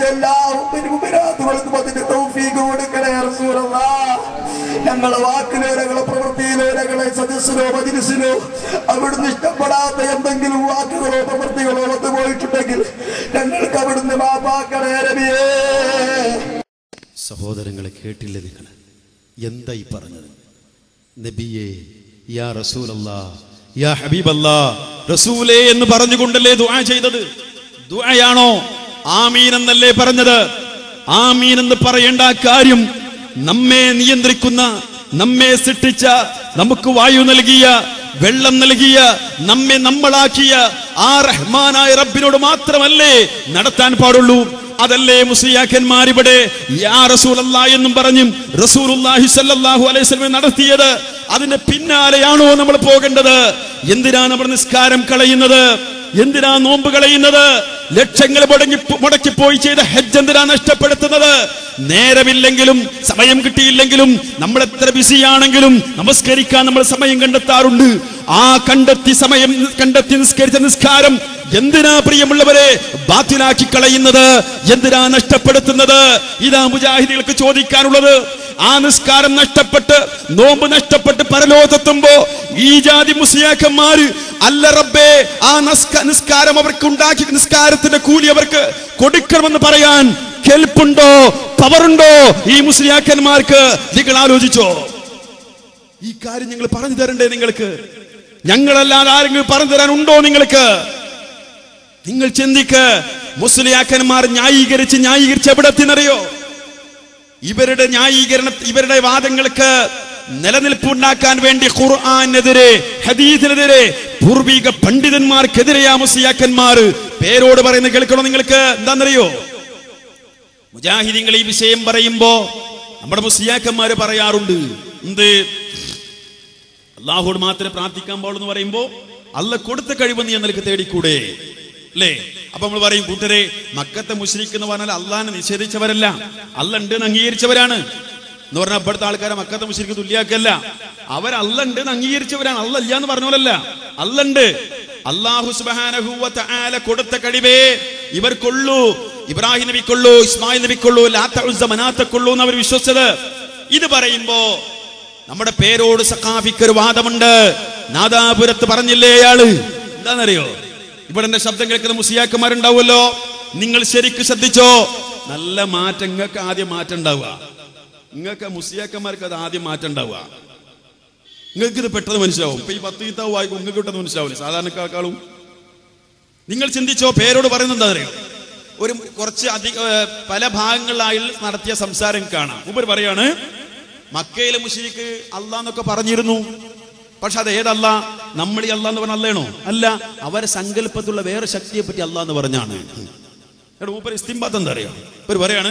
ഞങ്ങളെ വാക്കിലോ ഞങ്ങളെ പ്രവൃത്തിയിലോ ഞങ്ങളെ സദസ്സിലോ മജ്‌ലിസിലോ അവിടുന്ന് ഇഷ്ടപ്പെടാത്ത എന്തെങ്കിലും വാക്കുകളോ പ്രവൃത്തികളോ വന്നു പോയിട്ടുണ്ടെങ്കിൽ ഞങ്ങൾക്ക് അവിടുന്ന് മാപ്പാക്കണേ നബിയേ. സഹോദരങ്ങളെ, കേട്ടില്ലേ നിങ്ങൾ എന്തായി പറഞ്ഞത്? നബിയേ, യാ റസൂലല്ലാഹ്, യാ ഹബീബല്ലാഹ്, റസൂലേ എന്ന് പറഞ്ഞുകൊണ്ടല്ലേ ദുആ ചെയ്തത്? ദുആയാണോ? ആമീൻ എന്നല്ലേ പറഞ്ഞത്? ആമീൻ എന്ന് പറയേണ്ട കാര്യം നമ്മെ നിയന്ത്രിക്കുന്ന, നമ്മെ സൃഷ്ടിച്ച, നമുക്ക് വായു നൽകിയ, വെള്ളം നൽകിയ, നമ്മെ നമ്മളാക്കിയ ആ റഹ്മാനായ റബ്ബിനോട് മാത്രമല്ലേ നടത്താൻ പാടുള്ളൂ? അതല്ലേ മുസ്ലിയാക്കന്മാർ ഇവിടെ യാ റസൂലല്ലാഹ് എന്നും പറഞ്ഞും റസൂലുള്ളാഹി സ്വല്ലല്ലാഹു അലൈഹി വസല്ലം നടത്തിയത്? അതിന്റെ പിന്നാലെയാണോ നമ്മൾ പോകേണ്ടത്? എന്തിനാണ് നമ്മൾ നിസ്കാരം കളയുന്നത്? എന്തിനാ നോമ്പ് കളയുന്നത്? ലക്ഷങ്ങൾ മുടക്കിപ്പോയി ചെയ്ത ഹജ്ജ് എന്തിനാ നഷ്ടപ്പെടുത്തുന്നത്? നേരമില്ലെങ്കിലും സമയം കിട്ടിയില്ലെങ്കിലും നമ്മൾ എത്ര ബിസിയാണെങ്കിലും നമസ്കരിക്കാൻ നമ്മൾ സമയം കണ്ടെത്താറുണ്ട്. ആ കണ്ടെത്തി നിസ്കരിച്ച നിസ്കാരം എന്തിനാ പ്രിയമുള്ളവരെ ബാത്തിലാക്കി കളയുന്നത്? എന്തിനാ നഷ്ടപ്പെടുത്തുന്നത്? ഇതാ മുജാഹിദികൾക്ക് ചോദിക്കാനുള്ളത്. ആ നിസ്കാരം നഷ്ടപ്പെട്ട്, നോമ്പ് നഷ്ടപ്പെട്ട് പരലോകത്തെത്തുമ്പോ ഈ ജാതി മുസ്ലിയാക്കന്മാര് അല്ല റബ്ബേ, ആ നിസ്കാരം അവർക്ക് ഉണ്ടാക്കി, നിസ്കാരത്തിന്റെ കൂലി അവർക്ക് കൊടുക്കണമെന്ന് പറയാൻ കെൽപ്പുണ്ടോ, പവറുണ്ടോ ഈ മുസ്ലിയാക്കന്മാർക്ക്? നിങ്ങൾ ആലോചിച്ചോ? ഈ കാര്യം നിങ്ങൾ പറഞ്ഞു തരണ്ടേ? നിങ്ങൾക്ക് ഞങ്ങളല്ലാതെ ആരെങ്കിലും പറഞ്ഞു തരാൻ ഉണ്ടോ നിങ്ങൾക്ക്? നിങ്ങൾ ചിന്തിക്ക്. മുസ്ലിയാക്കന്മാർ ന്യായീകരിച്ച് എവിടെത്തിന്നറിയോ? ഇവരുടെ വാദങ്ങൾക്ക് നിലനിൽപ്പുണ്ടാക്കാൻ വേണ്ടി ഖുർആനെതിരെ, ഹദീസിനെതിരെ, പൂർവിക പണ്ഡിതന്മാർക്കെതിരെയാ മുസ്ലിയാക്കന്മാർ പേരോട് പറയുന്നത്. കേൾക്കണോ നിങ്ങൾക്ക്? എന്താണെന്നറിയോ? മുജാഹിദീങ്ങൾ ഈ വിഷയം പറയുമ്പോ നമ്മുടെ മുസ്ലിയാക്കന്മാര് പറയാറുണ്ട്, എന്ത് അല്ലാഹുവോട് മാത്രമേ പ്രാർത്ഥിക്കാൻ പാടുള്ളൂ എന്ന് പറയുമ്പോ അല്ലാഹ് കൊടുത്ത കഴിവ് നീ നിനക്ക് തേടിക്കൂടെ അല്ലേ? അപ്പൊ നമ്മൾ പറയും, കൂട്ടരെ, മക്കത്തെ മുശ്രിക്ക് എന്ന് പറഞ്ഞാൽ അള്ളാഹിനെ നിഷേധിച്ചവരല്ല, അല്ലാഹ് ഉണ്ട് എന്ന് അംഗീകരിച്ചവരാണ് എന്ന് പറഞ്ഞാൽ ഇവിടുത്തെ ആൾക്കാരെ മക്കത്തെ മുശ്രിക്ക് തുല്യാക്കല്ല. അവർ അല്ലാഹ് ഉണ്ട് എന്ന് അംഗീകരിച്ചവരാണ്, അല്ലാഹ് ഇല്ല എന്ന് പറഞ്ഞോലല്ല. അല്ലാഹ് ഉണ്ട്. അല്ലാഹു സുബ്ഹാനഹു വ തആല കൊടുത്ത കഴിവേ ഇവർക്കുള്ളൂ. ഇബ്രാഹിം നബിക്കുള്ളൂ, ഇസ്മായിൽ നബിക്കുള്ളൂ, ലാത്ത ഉസ്സ മനാത്തക്കുള്ളൂ എന്ന് അവർ വിശ്വസിച്ചത്. ഇത് പറയുമ്പോ നമ്മുടെ പേരോട് സഖാഫിക്ക് ഒരു വാദമുണ്ട്. നാദാപുരത്ത് പറഞ്ഞില്ലേ അയാള്? എന്താണെന്നറിയോ? ഇവിടെ എന്റെ ശബ്ദം കേൾക്കുന്ന മുസ്ലിയാക്കന്മാരുണ്ടാവുമല്ലോ, നിങ്ങൾ ശരിക്ക് ശ്രദ്ധിച്ചോ. നല്ല മാറ്റം നിങ്ങൾക്ക് ആദ്യം മാറ്റം ഉണ്ടാവുക. നിങ്ങൾക്ക് മുസ്ലിയാക്കന്മാർക്ക് അത് ആദ്യം മാറ്റം ഉണ്ടാവുക. നിങ്ങൾക്ക് ഇത് പെട്ടെന്ന് മനസ്സിലാവും. ഇപ്പൊ ഈ 10 കിതാബ് വായിക്കും, നിങ്ങൾക്ക് പെട്ടെന്ന് മനസ്സിലാവില്ല സാധാരണക്കാളും. നിങ്ങൾ ചിന്തിച്ചോ. പേരോട് പറയുന്നത് എന്താ അറിയോ? കുറച്ച് പല ഭാഗങ്ങളിലായി നടത്തിയ സംസാരം കാണാം. മുമ്പ് പറയാണ്, മക്കയിലെ മുശ്രിക്ക് അള്ളാന്നൊക്കെ പറഞ്ഞിരുന്നു, പക്ഷെ അത് ഏതല്ല? നമ്മൾ ഈ അള്ളാന്ന് പറഞ്ഞ അല്ലേണോ? അല്ല, അവരെ സങ്കല്പത്തിലുള്ള വേറെ ശക്തിയെ പറ്റി അള്ളാന്ന് പറഞ്ഞാണ്. മൂപ്പര് ഇസ്തിംബാത്ത് എന്താ അറിയോ? ഇവർ പറയാണ്,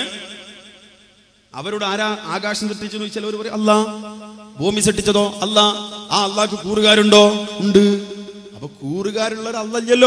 അവരോട് ആരാ ആകാശം സൃഷ്ടിച്ചെന്ന് ചോദിച്ചാൽ അവർ പറയും അല്ലാ. ഭൂമി സൃഷ്ടിച്ചതോ? അല്ലാ. ആ അള്ളാഹ്ക്ക് കൂറുകാരുണ്ടോ? ഉണ്ട്. അപ്പൊ കൂറുകാരുള്ള ഒരു അല്ലല്ലോ.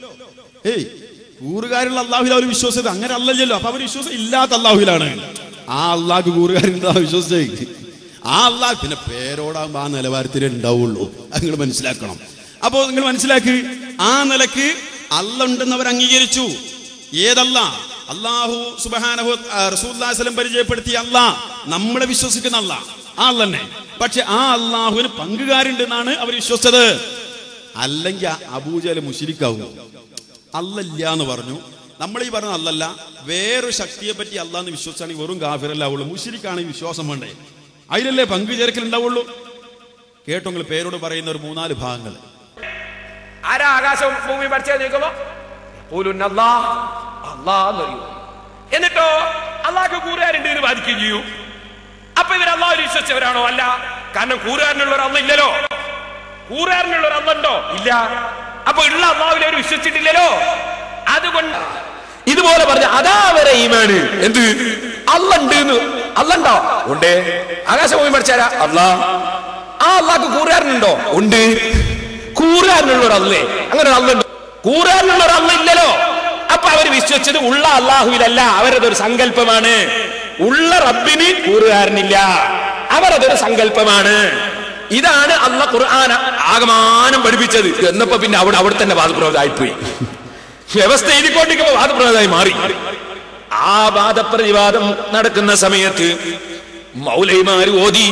കൂറുകാരുള്ള അള്ളാഹുവിൽ അവർ വിശ്വസിച്ചത് അങ്ങനെ അല്ലല്ലോ. അപ്പൊ അവർ വിശ്വാസം ഇല്ലാത്ത അള്ളാഹുവിലാണ്. ആ അള്ളാഹ്ക്ക് കൂറുകാരുണ്ടാ വിശ്വസിച്ചേ. ആ അള്ളാഹ് പിന്നെ പേരോടാകുമ്പോ ആ നിലവാരത്തിലേ ഉണ്ടാവുള്ളൂ. നിങ്ങൾ മനസ്സിലാക്കണം. അപ്പോ നിങ്ങൾ മനസ്സിലാക്കി, ആ നിലക്ക് അല്ലാഹ് ഉണ്ടെന്ന് അവർ അംഗീകരിച്ചു. ഏതല്ല? അല്ലാഹു സുബ്ഹാനഹു റസൂലുള്ളാഹി സ്വല്ലല്ലാഹു അലൈഹി വസല്ലം പരിചയപ്പെടുത്തിയ അല്ലാഹ്, നമ്മളെ വിശ്വസിക്കുന്ന അല്ലാഹ്, ആ അല്ലാഹ് തന്നെ. പക്ഷെ ആ അള്ളാഹുവിന് പങ്കുകാരുണ്ടെന്നാണ് അവർ വിശ്വസിച്ചത്. അല്ലെങ്കിൽ അബൂജഹൽ മുശ്രിക്കാവും. അല്ലാഹ് ഇല്ല എന്ന് പറഞ്ഞു. നമ്മൾ ഈ പറഞ്ഞ അല്ലല്ല, വേറൊരു ശക്തിയെ പറ്റി അല്ലാഹ് വിശ്വസിച്ചാണെങ്കിൽ വെറും കാഫിറല്ലാവുള്ളൂ. മുശ്രിക്കാണെങ്കിൽ വിശ്വാസം വേണ്ടേ? അതിലല്ലേ പങ്കു ചേർക്കൽ ഉണ്ടാവുള്ളൂ. കേട്ടോ നിങ്ങൾ പേരോട് പറയുന്ന ഒരു 3-4 ഭാഗങ്ങൾ. ആരാ ആകാശവും ഭൂമി പഠിച്ചത് ചോദിക്കുമ്പോ എന്നിട്ടോ അള്ളാഹ്ക്ക് കൂറുകാരുണ്ട് എന്ന് ബാധിക്കുകയും ചെയ്യൂ. അപ്പൊ ഇവർ അള്ളാഹു വിശ്വസിച്ചവരാണോ? അല്ല. കാരണം കൂറുകാരനുള്ള ഒരു അള്ള ഇല്ലല്ലോ. കൂറുകാരനുള്ള ഒരു അള്ളുണ്ടോ? ഇല്ല. അപ്പൊ ഉള്ള അള്ളാഹുവിനെ അവർ വിശ്വസിച്ചിട്ടില്ലല്ലോ. അതുകൊണ്ട് ഇതുപോലെ പറഞ്ഞ അതാ വരെ ഈമാന്. എന്ത് അള്ളുണ്ട്? അള്ളുണ്ടോ? ഉണ്ട്. ആകാശഭൂമി പഠിച്ചാരാ? അള്ളാഹ്. ആ അള്ളാഹ്ക്ക് കൂറുകാരനുണ്ടോ? ഉണ്ട്. കൂറുകാരനുള്ള ഒരു അള്ളേ, അങ്ങനെ ഒരു അള്ളുണ്ടോ? കൂറുകാരനുള്ള ഒരു അള്ള ഇല്ലല്ലോ. അപ്പൊ അവർ വിശ്വസിച്ചത് ഉള്ള അള്ളാഹുവിലല്ല, അവരതൊരു സങ്കല്പമാണ്. ഉള്ള റബ്ബിന് കൂറുകാരനില്ല, അവരതൊരു സങ്കല്പമാണ്. ഇതാണ് അള്ളാഹ് ഖുർആൻ ആകമാനം പഠിപ്പിച്ചത്. എന്നപ്പോ പിന്നെ അവിടെ തന്നെ വാദപ്രവാദമായിപ്പോയി. വ്യവസ്ഥ എഴുതിക്കൊണ്ടിരിക്കുമ്പോ വാദപ്രവാദമായി മാറി. ആ വാദപ്രതിവാദം നടക്കുന്ന സമയത്ത് മൗലൈമാര് ഓതി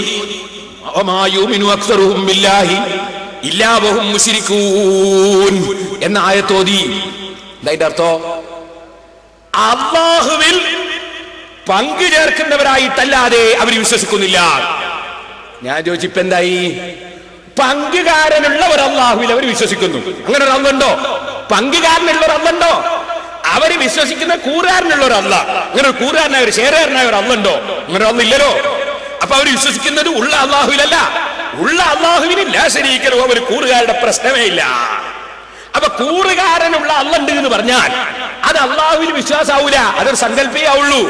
എന്ന ആയത്തോതി. അതിന്റെ അർത്ഥം അല്ലാഹുവിൽ പങ്കു ചേർക്കുന്നവരായിട്ടല്ലാതെ അവർ വിശ്വസിക്കുന്നില്ല. ഞാൻ ചോദിച്ചിപ്പോ എന്തായി? പങ്കുകാരനുള്ള ഒരു അല്ലാഹുവിൽ അവർ വിശ്വസിക്കുന്നു. അങ്ങനെ ഒരു അള്ളണ്ടോ? പങ്കുകാരനുള്ള ഒരു അള്ളണ്ടോ? അവര് വിശ്വസിക്കുന്ന കൂറുകാരനുള്ള ഒരു അല്ല. അങ്ങനെ ഒരു കൂറുകാരനായ ഒരു ഷെയറുകാരനായ ഒരു അള്ളണ്ടോ? അങ്ങനെ ഒരു അല്ലില്ലല്ലോ. അപ്പൊ അവർ വിശ്വസിക്കുന്നത് ഉള്ള അല്ലാഹുവിലല്ല. ഉള്ള അല്ലാഹുവിന് ലാ ശരീക ലഹു, ഒരു കൂറുകാരുടെ പ്രശ്നമേ ഇല്ല. അപ്പൊ കൂറുകാരനുള്ള അള്ളുണ്ട് എന്ന് പറഞ്ഞാൽ അത് അല്ലാഹുവിൽ വിശ്വാസാവൂല, അതൊരു സങ്കല്പേയാവുള്ളൂ.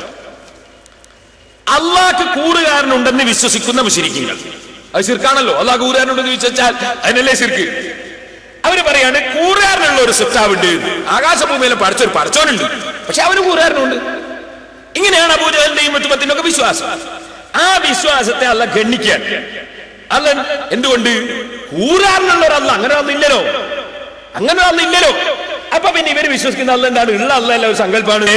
അള്ളാഹ്ക്ക് കൂറുകാരനുണ്ടെന്ന് വിശ്വസിക്കുന്ന മുശ്രിക്കുകൾ, അത് ശിർക്കാണല്ലോ. അള്ളാഹ് കൂറുകാരനുണ്ടെന്ന് വിശ്വസിച്ചാൽ അതിനല്ലേ ശിർക്ക്. അവര് പറയാണ് കൂറുകാരനുള്ള ഒരു സൃഷ്ടാവുണ്ട്, ആകാശഭൂമിയിലെ പഠിച്ചൊരു പഠിച്ചോനുണ്ട്, പക്ഷെ അവന് കൂറുകാരനുണ്ട്. ഇങ്ങനെയാണ് അബൂജഹലിന്റെയും മുത്തുബത്തിനും ഒക്കെ വിശ്വാസം. ആ വിശ്വാസത്തെ അള്ളാഹ് ഗണ്ണിക്കാൻ. അല്ല എന്തുകൊണ്ട്? കൂറുകാരനുള്ള ഒരു അല്ല, അങ്ങനെ ഒന്നില്ലല്ലോ, അങ്ങനെ ഒന്നില്ലല്ലോ. അപ്പൊ പിന്നെ ഇവര് വിശ്വസിക്കുന്ന അല്ല എന്താണ്? ഉള്ള അല്ല ഒരു സങ്കല്പമാണ്.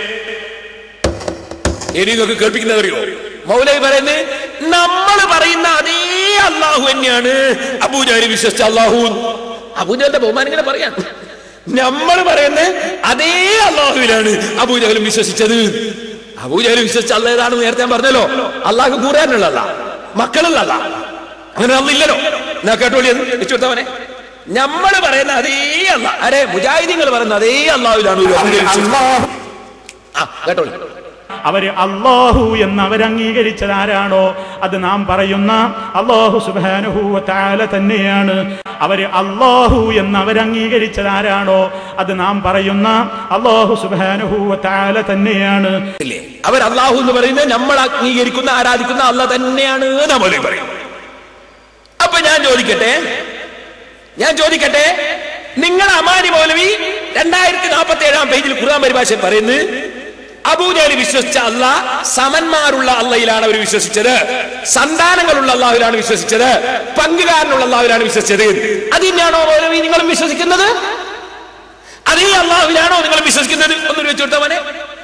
എനിക്കൊക്കെ കേൾപ്പിക്കുന്നത് അറിയോ? മൗലവി പറയുന്നത് നമ്മൾ പറയുന്ന അതേ അള്ളാഹു തന്നെയാണ് അബൂജഹൽ വിശ്വസിച്ച അള്ളാഹു. അബൂജഹലിന്റെ ബഹുമാനം ഇങ്ങനെ പറയാൻ, നമ്മൾ പറയുന്നത് അതേ അള്ളാഹുവിലാണ് അബൂജഹലും വിശ്വസിച്ചത്. അബൂജഹൽ വിശ്വസിച്ച അല്ല ഏതാണെന്ന് നേരത്തെ ഞാൻ പറഞ്ഞല്ലോ. അള്ളാഹ് കൂറാനുള്ള അല്ല, മക്കളുള്ള അല്ല, അങ്ങനെ ഒന്നില്ലല്ലോ. എന്നാ കേട്ടോളി വെച്ചുകൊടുത്തവനെ. നമ്മൾ പറയുന്ന അതേ അല്ല, അരെ മുജാഹിദീങ്ങൾ പറയുന്ന അതേ അള്ളാഹുവിലാണ് കേട്ടോളി. അവര് അല്ലാഹു എന്ന് അവരംഗീകരിച്ചതാരാണോ അത് നാം പറയുന്ന അല്ലാഹു സുബ്ഹാനഹു വ തആല തന്നെയാണ്. അവര് അല്ലാഹു എന്ന് അവരംഗീകരിച്ചതാരാണോ അത് നാം പറയുന്ന അല്ലാഹു സുബ്ഹാനഹു വ തആല തന്നെയാണ്. അവർ അല്ലാഹു എന്ന് പറയുന്നത് നമ്മൾ അംഗീകരിക്കുന്ന ആരാധിക്കുന്ന അല്ലാഹ് തന്നെയാണ് നമ്മൾ പറയും. അപ്പൊ ഞാൻ ചോദിക്കട്ടെ, നിങ്ങൾ അമാനി മൗലവി 2047 പേജിൽ ഖുർആൻ പരിഭാഷ പറയുന്നത് അബൂജഹൽ വിശ്വസിച്ച അല്ലാഹ് സമന്മാരുള്ള അള്ളയിലാണ് അവർ വിശ്വസിച്ചത്, സന്താനങ്ങളുള്ള അള്ളാഹുവിലാണ് വിശ്വസിച്ചത്, പങ്കുകാരനുള്ള അള്ളാഹുവിലാണ് വിശ്വസിച്ചത്. അത് തന്നെയാണോ മൗലവി നിങ്ങളും വിശ്വസിക്കുന്നത്? അതേ അള്ളാഹുവിലാണോ നിങ്ങൾ വിശ്വസിക്കുന്നത്? ഒന്നൊരു വെച്ചുകൊടുത്തവനെ.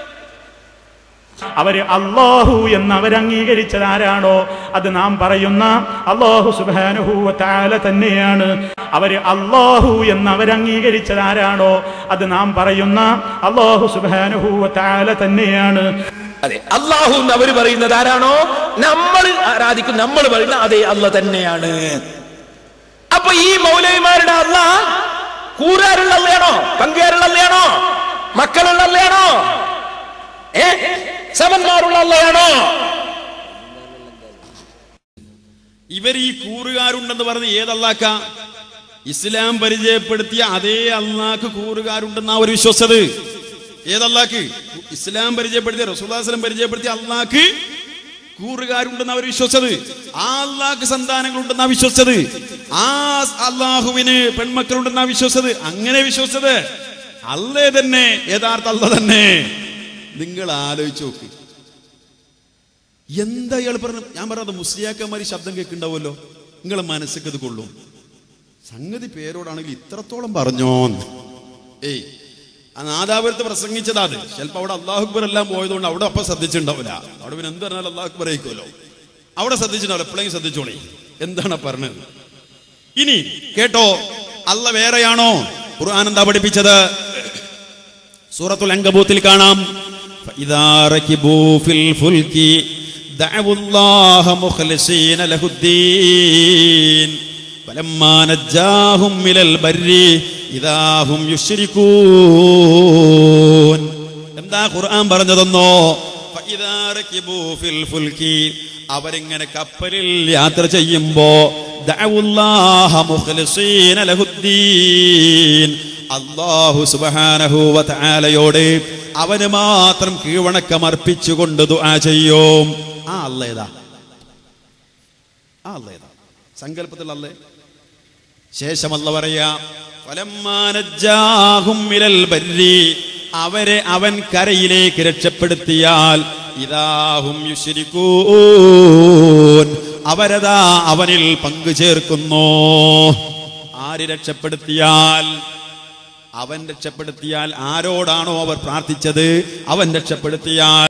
അവര് അല്ലാഹു എന്ന് അവരംഗീകരിച്ചതാരാണോ അത് നാം പറയുന്ന അല്ലാഹു സുബ്ഹാനഹു വ തആല തന്നെയാണ്. അവര് അല്ലാഹു എന്ന് അവരംഗീകരിച്ചതാരാണോ അത് നാം പറയുന്ന അല്ലാഹു സുബ്ഹാനഹു വ തആല തന്നെയാണ്. അതെ, അല്ലാഹു എന്ന് അവർ പറയുന്നത് ആരാണോ നമ്മൾ ആരാധിക്കും, നമ്മൾ പറയുന്ന അതേ അല്ലാഹ് തന്നെയാണ്. അപ്പൊ ഈ മൗലവിമാരുടെ അല്ലാഹ് കൂറുകാരുള്ള അല്ലയാണോ? പങ്കുകാരുള്ള അല്ലയാണോ? മക്കളുള്ള അല്ലയാണോ? സമന്മാരുള്ള അല്ലയാണോ? ഇവർ ഈ കൂറുകാരുണ്ടെന്ന് പറഞ്ഞ് ഏതല്ലാക്ക? ഇസ്ലാം പരിചയപ്പെടുത്തിയ അതേ അള്ളാഹ്ക്ക് കൂറുകാരുണ്ടെന്നാ അവർ വിശ്വസിച്ചത്. ഏതല്ലാക്ക്? ഇസ്ലാം പരിചയപ്പെടുത്തിയ റസൂലുള്ളാഹി സ്വല്ലല്ലാഹു അലൈഹി വസല്ലം പരിചയപ്പെടുത്തിയ അള്ളാഹ്ക്ക് കൂറുകാരുണ്ടെന്ന് അവർ വിശ്വസിച്ചത്. ആ അള്ളാഹ്ക്ക് സന്താനങ്ങളുണ്ടെന്നാ വിശ്വസിച്ചത്. ആ അള്ളാഹുവിന് പെൺമക്കളുണ്ടെന്നാ വിശ്വസിച്ചത്. അങ്ങനെ വിശ്വസിച്ചത് അള്ളേ തന്നെ, യഥാർത്ഥ അള്ള തന്നെ. നിങ്ങൾ ആലോചിച്ച് നോക്ക്, എന്താ ഇയാൾ പറഞ്ഞു? ഞാൻ പറഞ്ഞത് മുസ്ലിയാക്കന്മാർ ശബ്ദം കേൾക്കുന്നുണ്ടാവുമല്ലോ, നിങ്ങളെ മനസ്സിലേക്ക് ഇത് കൊള്ളും. സംഗതി പേരോടാണെങ്കിൽ ഇത്രത്തോളം പറഞ്ഞോന്ന്. ആ നാദാപുരത്ത് പ്രസംഗിച്ചതാ. അത് ചിലപ്പോൾ അവിടെ അല്ലാഹു അക്ബർ എല്ലാം പോയതുകൊണ്ട് അവിടെ അപ്പം ശ്രദ്ധിച്ചിട്ടുണ്ടാവില്ല. അവിടെ പിന്നെ എന്ത് പറഞ്ഞാലും അല്ലാഹു അക്ബർ ആയിക്കുമല്ലോ. അവിടെ ശ്രദ്ധിച്ചിട്ടുണ്ടാവില്ല. എപ്പോഴെങ്കിലും ശ്രദ്ധിച്ചോളി എന്താണ് പറഞ്ഞത്. ഇനി കേട്ടോ, അല്ല വേറെയാണോ? ഖുർആൻ എന്താ പഠിപ്പിച്ചത്? സൂറത്തുൽ അൻകബൂത്തിൽ കാണാം, ഫഇദാ റകിബൂ ഫിൽ ഫുൽകി ദഅവുല്ലാഹ മുഖ്ലിസീന ലഹുദ്ദീൻ ഫലമ്മാ നജ്ജാഹും മിനൽ ബർരി ഇദാ ഹും യുശ്രികൂൻ. എന്താ ഖുർആൻ പറഞ്ഞതെന്നോ? ഫഇദാ റകിബൂ ഫിൽ ഫുൽകി, അവരിങ്ങനെ കപ്പലിൽ യാത്ര ചെയ്യുമ്പോ ദഅവുല്ലാഹ മുഖ്ലിസീന ലഹുദ്ദീൻ, അല്ലാഹു സുബ്ഹാനഹു വ തആലയോട് അവന് മാത്രം കീഴ്വണക്കം അർപ്പിച്ചുകൊണ്ട് ദുആ ചെയ്യും. ആ അല്ലാഹ് ഏതാ? ആ അല്ലാഹ് ഏതാ? സങ്കല്പത്തിൽ അല്ലാഹ്. ശേഷം അല്ലാഹ് പറയാ, ഫലമ്മാ നജ്ജാഹും മിനൽ ബർരി, അവരെ അവൻ കരയിലേക്ക് രക്ഷപ്പെടുത്തിയാൽ ഇദാഹും യുശ്രികൂൻ, അവരതാ അവനിൽ പങ്കു ചേർക്കുന്നു. ആര് രക്ഷപ്പെടുത്തിയാൽ? അവൻ രക്ഷപ്പെടുത്തിയാൽ ആരോടാണോ അവർ പ്രാർത്ഥിച്ചത് അവൻ രക്ഷപ്പെടുത്തിയാൽ